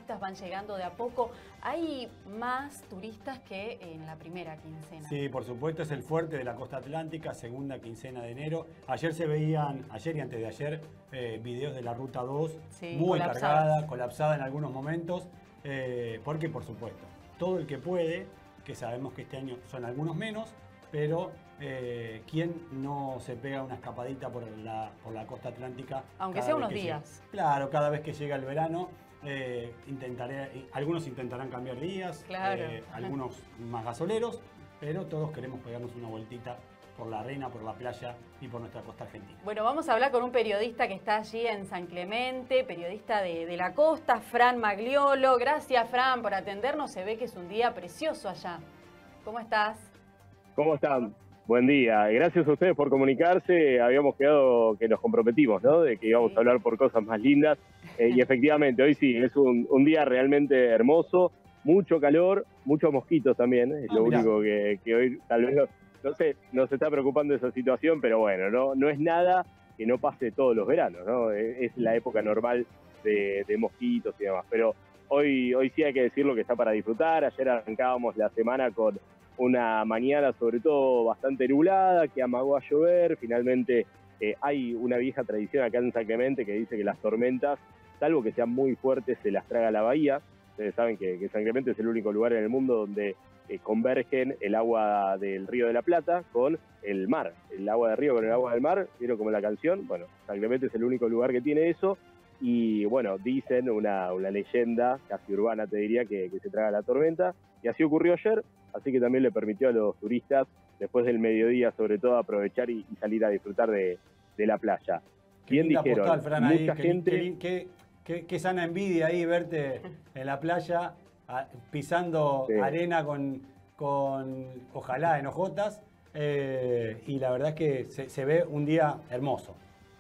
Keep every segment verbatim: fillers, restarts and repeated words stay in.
turistas van llegando de a poco. ¿Hay más turistas que en la primera quincena? Sí, por supuesto, es el fuerte de la costa atlántica, segunda quincena de enero. Ayer se veían, ayer y antes de ayer, eh, videos de la ruta dos, sí, muy colapsadas. cargada, colapsada en algunos momentos, eh, porque por supuesto, todo el que puede, que sabemos que este año son algunos menos, pero eh, ¿quién no se pega una escapadita por la, por la costa atlántica? Aunque sea unos días. Llega? Claro, cada vez que llega el verano, eh, intentaré, algunos intentarán cambiar días, claro. eh, algunos más gasoleros, pero todos queremos pegarnos una vueltita por la arena, por la playa y por nuestra costa argentina. Bueno, vamos a hablar con un periodista que está allí en San Clemente, periodista de, de la costa, Fran Magliolo. Gracias, Fran, por atendernos. Se ve que es un día precioso allá. ¿Cómo estás? ¿Cómo están? Buen día. Gracias a ustedes por comunicarse. Habíamos quedado que nos comprometimos, ¿no? De que íbamos sí. a hablar por cosas más lindas. Eh, y efectivamente, hoy sí, es un, un día realmente hermoso. Mucho calor, muchos mosquitos también. Es ah, lo mirá. único que, que hoy tal vez no, no sé, nos está preocupando esa situación, pero bueno, no, no es nada que no pase todos los veranos, ¿no? Es, es la época normal de, de mosquitos y demás. Pero hoy, hoy sí hay que decirlo que está para disfrutar. Ayer arrancábamos la semana con una mañana sobre todo bastante nublada, que amagó a llover. Finalmente eh, hay una vieja tradición acá en San Clemente que dice que las tormentas, salvo que sean muy fuertes, se las traga la bahía. Ustedes saben que, que San Clemente es el único lugar en el mundo donde eh, convergen el agua del Río de la Plata con el mar. El agua del río con el agua del mar, ¿vieron como la canción? Bueno, San Clemente es el único lugar que tiene eso. Y bueno, dicen una, una leyenda casi urbana, te diría, que, que se traga la tormenta. Y así ocurrió ayer. Así que también le permitió a los turistas, después del mediodía sobre todo, aprovechar y, y salir a disfrutar de, de la playa. Qué Bien dijeron, postal, Fran, mucha ahí, gente... Qué, qué, qué, qué sana envidia ahí verte en la playa, a, pisando sí. arena con, con, ojalá, en hojotas. Eh, y la verdad es que se, se ve un día hermoso.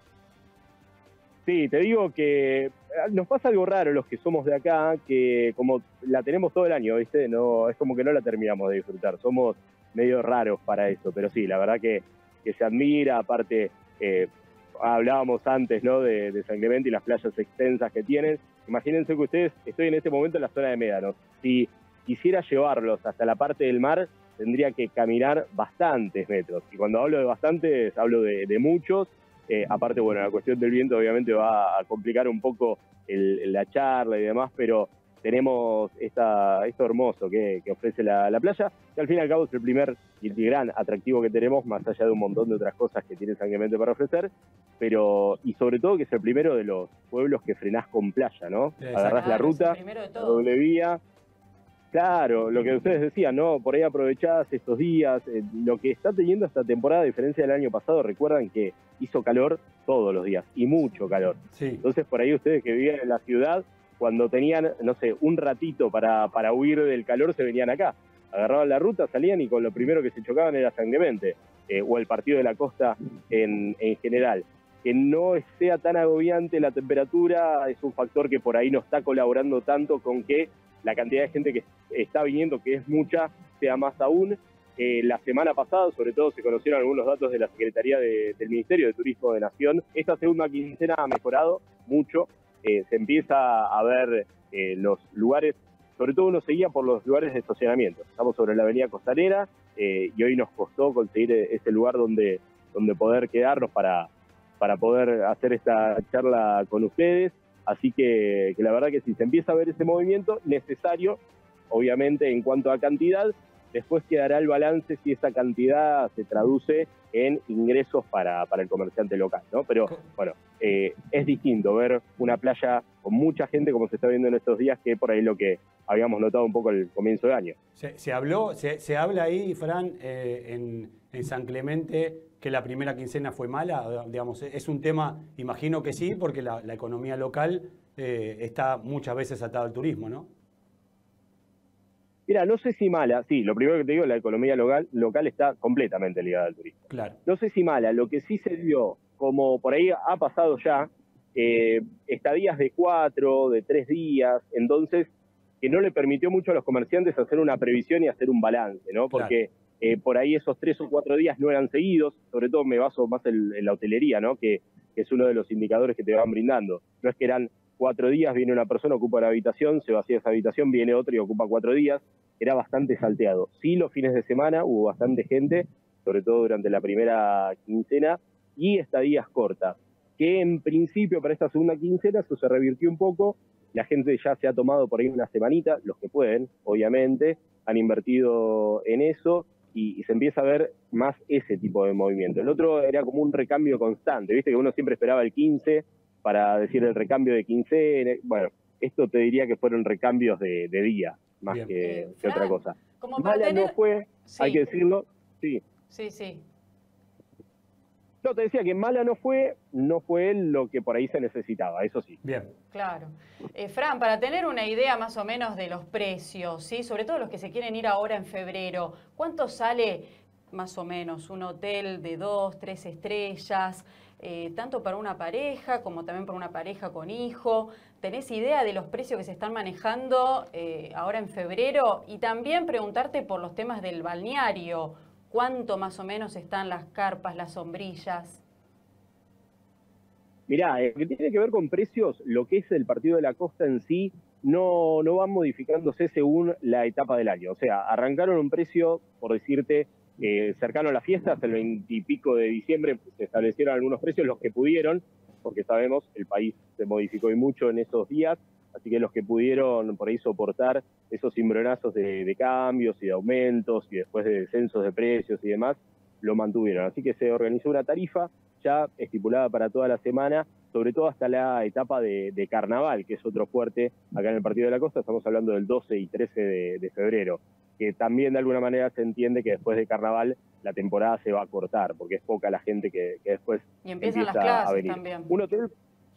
Sí, te digo que nos pasa algo raro los que somos de acá, que como la tenemos todo el año, ¿viste? No, es como que no la terminamos de disfrutar, somos medio raros para eso, pero sí, la verdad que, que se admira, aparte, eh, hablábamos antes, ¿no? De, de San Clemente y las playas extensas que tienen. Imagínense que ustedes, estoy en este momento en la zona de Médanos, si quisiera llevarlos hasta la parte del mar, tendría que caminar bastantes metros, y cuando hablo de bastantes, hablo de, de muchos. Eh, aparte, bueno, la cuestión del viento obviamente va a complicar un poco el, la charla y demás, pero tenemos esta, esto hermoso que, que ofrece la, la playa, que al fin y al cabo es el primer y el gran atractivo que tenemos, más allá de un montón de otras cosas que tiene San Clemente para ofrecer, pero y sobre todo que es el primero de los pueblos que frenás con playa, ¿no? Exacto. Agarrás la ruta, la doble vía. Claro, lo que ustedes decían, ¿no? Por ahí aprovechás estos días, eh, lo que está teniendo esta temporada, a diferencia del año pasado, recuerdan que hizo calor todos los días, y mucho calor. Sí. Entonces, por ahí ustedes que vivían en la ciudad, cuando tenían, no sé, un ratito para, para huir del calor, se venían acá. Agarraban la ruta, salían y con lo primero que se chocaban era San Clemente, eh, o el partido de la costa en, en general. Que no sea tan agobiante la temperatura es un factor que por ahí no está colaborando tanto con que la cantidad de gente que está viniendo, que es mucha, sea más aún. Eh, la semana pasada, sobre todo, se conocieron algunos datos de la Secretaría de, del Ministerio de Turismo de Nación. Esta segunda quincena ha mejorado mucho. Eh, se empieza a ver eh, los lugares, sobre todo uno seguía por los lugares de estacionamiento. Estamos sobre la avenida Costanera eh, y hoy nos costó conseguir ese lugar donde, donde poder quedarnos para, para poder hacer esta charla con ustedes. Así que, que la verdad que si se empieza a ver ese movimiento necesario, obviamente en cuanto a cantidad, después quedará el balance si esa cantidad se traduce en ingresos para, para el comerciante local, ¿no? Pero bueno, eh, es distinto ver una playa con mucha gente como se está viendo en estos días que por ahí lo que habíamos notado un poco al comienzo de año. Se, se habló, se, se habla ahí, Fran, eh, en, en San Clemente, que la primera quincena fue mala, digamos, es un tema, imagino que sí, porque la, la economía local eh, está muchas veces atada al turismo, ¿no? Mira, no sé si mala, sí, lo primero que te digo, la economía local, local está completamente ligada al turismo. Claro. No sé si mala, lo que sí se dio, como por ahí ha pasado ya, eh, estadías de cuatro, de tres días, entonces, que no le permitió mucho a los comerciantes hacer una previsión y hacer un balance, ¿no? Porque claro. eh, por ahí esos tres o cuatro días no eran seguidos, sobre todo me baso más en, en la hotelería, ¿no? Que, que es uno de los indicadores que te van brindando. No es que eran cuatro días, viene una persona, ocupa la habitación, se vacía esa habitación, viene otro y ocupa cuatro días. Era bastante salteado. Sí, los fines de semana hubo bastante gente, sobre todo durante la primera quincena, y estadías cortas, que en principio para esta segunda quincena eso se revirtió un poco. La gente ya se ha tomado por ahí una semanita, los que pueden, obviamente, han invertido en eso y, y se empieza a ver más ese tipo de movimiento. El otro era como un recambio constante, viste que uno siempre esperaba el quince para decir el recambio de quince. Bueno, esto te diría que fueron recambios de, de día, más Bien. que, Eh, que Fran, otra cosa. como para Mala tener... no fue, Sí. hay que decirlo, sí. Sí, sí. No, te decía que mala no fue, no fue lo que por ahí se necesitaba, eso sí. Bien. Claro. Eh, Fran, para tener una idea más o menos de los precios, ¿sí? Sobre todo los que se quieren ir ahora en febrero, ¿cuánto sale más o menos un hotel de dos, tres estrellas, eh, tanto para una pareja como también para una pareja con hijo? ¿Tenés idea de los precios que se están manejando eh, ahora en febrero? Y también preguntarte por los temas del balneario. ¿Cuánto más o menos están las carpas, las sombrillas? Mirá, lo que tiene que ver con precios, lo que es el partido de la costa en sí, no, no van modificándose según la etapa del año. O sea, arrancaron un precio, por decirte, eh, cercano a las fiestas, el veintipico de diciembre, se establecieron algunos precios, los que pudieron, porque sabemos, el país se modificó y mucho en esos días, así que los que pudieron por ahí soportar esos cimbronazos de, de cambios y de aumentos y después de descensos de precios y demás, lo mantuvieron. Así que se organizó una tarifa ya estipulada para toda la semana, sobre todo hasta la etapa de, de carnaval, que es otro fuerte acá en el Partido de la Costa. Estamos hablando del doce y trece de, de febrero, que también de alguna manera se entiende que después de carnaval la temporada se va a cortar, porque es poca la gente que, que después Y empiezan empieza las clases a venir. también. Un hotel,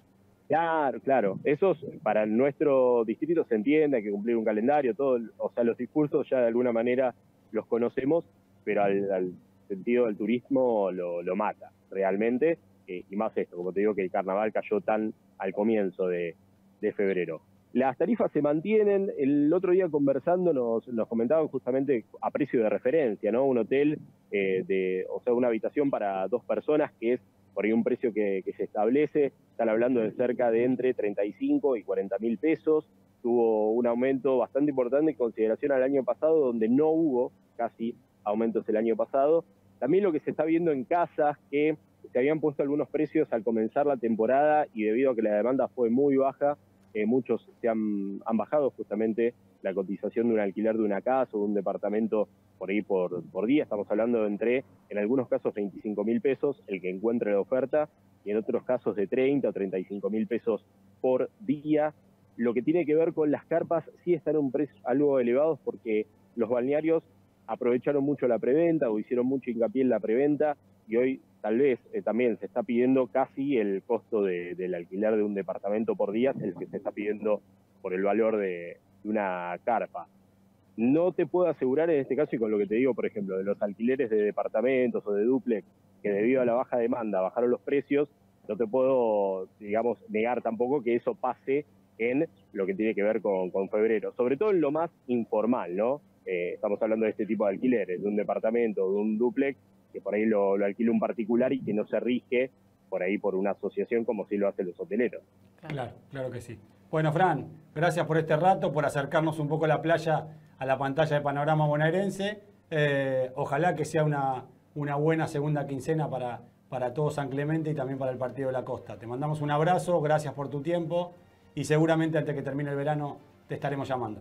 claro, claro, esos para nuestro distrito se entiende, hay que cumplir un calendario, todo, o sea, los discursos ya de alguna manera los conocemos, pero al, al sentido del turismo lo, lo mata realmente, eh, y más esto, como te digo, que el carnaval cayó tan al comienzo de, de febrero. Las tarifas se mantienen. El otro día conversando nos, nos comentaban justamente a precio de referencia, ¿no? Un hotel, eh, de, o sea, una habitación para dos personas, que es por ahí un precio que, que se establece. Están hablando de cerca de entre treinta y cinco y cuarenta mil pesos. Tuvo un aumento bastante importante en consideración al año pasado, donde no hubo casi aumentos el año pasado. También lo que se está viendo en casas, que se habían puesto algunos precios al comenzar la temporada y debido a que la demanda fue muy baja, eh, muchos se han, han bajado justamente la cotización de un alquiler de una casa o de un departamento por ahí por, por día. Estamos hablando de entre, en algunos casos, veinticinco mil pesos, el que encuentre la oferta, y en otros casos de treinta o treinta y cinco mil pesos por día. Lo que tiene que ver con las carpas sí están a un precio algo elevados porque los balnearios aprovecharon mucho la preventa o hicieron mucho hincapié en la preventa, y hoy tal vez eh, también se está pidiendo casi el costo de, del alquiler de un departamento por día, el que se está pidiendo por el valor de, de una carpa. No te puedo asegurar en este caso, y con lo que te digo, por ejemplo, de los alquileres de departamentos o de dúplex, que debido a la baja demanda bajaron los precios, no te puedo, digamos, negar tampoco que eso pase en lo que tiene que ver con, con febrero, sobre todo en lo más informal, ¿no? Eh, estamos hablando de este tipo de alquileres, de un departamento, de un dúplex, que por ahí lo, lo alquila un particular y que no se rige por ahí por una asociación como sí lo hacen los hoteleros. Claro, claro que sí. Bueno, Fran, gracias por este rato, por acercarnos un poco a la playa, a la pantalla de Panorama Bonaerense. Eh, ojalá que sea una, una buena segunda quincena para, para todo San Clemente y también para el Partido de la Costa. Te mandamos un abrazo, gracias por tu tiempo y seguramente antes que termine el verano te estaremos llamando.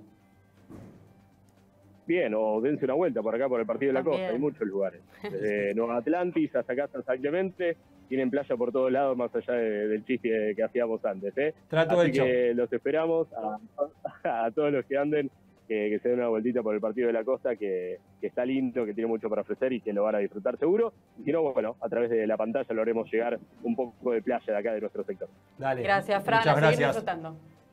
Bien, o dense una vuelta por acá por el Partido de la También. Costa, hay muchos lugares. Desde Nueva Atlantis hasta acá hasta San Clemente, tienen playa por todos lados, más allá de, del chiste que hacíamos antes. ¿eh? Trato Así hecho. que los esperamos a, a todos los que anden, que, que se den una vueltita por el Partido de la Costa, que, que está lindo, que tiene mucho para ofrecer y que lo van a disfrutar seguro. Y si no, bueno, a través de la pantalla lo haremos llegar un poco de playa de acá de nuestro sector. Dale. Gracias, Fran. Muchas A seguir gracias. disfrutando.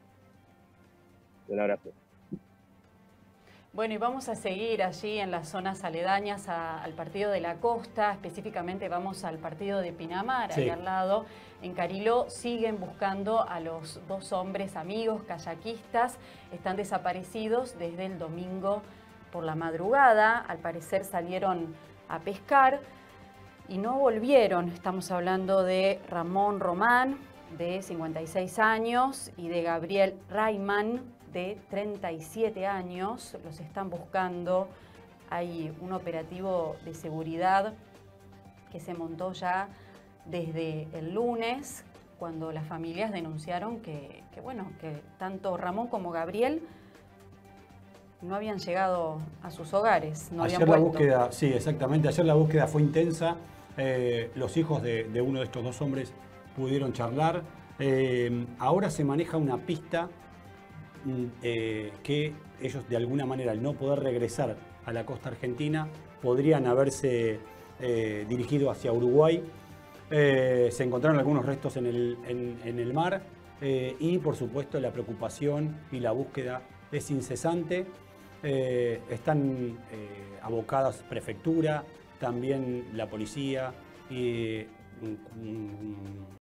Un abrazo. Bueno, y vamos a seguir allí en las zonas aledañas a, al Partido de la Costa, específicamente vamos al Partido de Pinamar, Sí. ahí al lado. En Cariló siguen buscando a los dos hombres amigos kayakistas, están desaparecidos desde el domingo por la madrugada, al parecer salieron a pescar y no volvieron. Estamos hablando de Ramón Román, de cincuenta y seis años, y de Gabriel Rayman, de treinta y siete años. Los están buscando. Hay un operativo de seguridad que se montó ya desde el lunes, cuando las familias denunciaron que, que, bueno, que tanto Ramón como Gabriel no habían llegado a sus hogares, no Ayer habían la vuelto. búsqueda, sí, exactamente, ayer la búsqueda fue intensa. Eh, los hijos de, de uno de estos dos hombres pudieron charlar. Eh, ahora se maneja una pista eh, que ellos, de alguna manera, al no poder regresar a la costa argentina, podrían haberse eh, dirigido hacia Uruguay. Eh, se encontraron algunos restos en el, en, en el mar eh, y, por supuesto, la preocupación y la búsqueda es incesante. Eh, están eh, abocadas prefectura, también la policía y